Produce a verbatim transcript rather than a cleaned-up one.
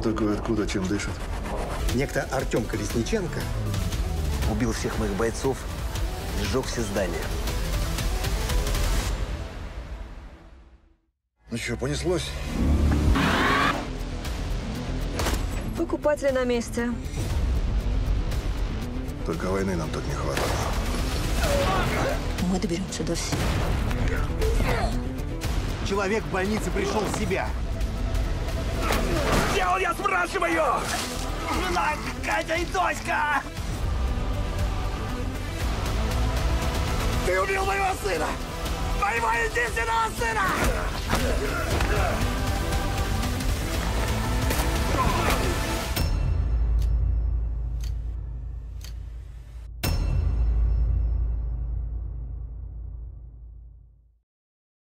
такой, откуда, чем дышит? Некто Артем Колесниченко убил всех моих бойцов и сжег все здания. Ну что, понеслось? Покупатели на месте. Только войны нам тут не хватало. Мы доберемся до всех. Человек в больнице пришел в себя. Где он, я спрашиваю? Жена, Катя и Тоська! Ты убил моего сына! Моего единственного сына!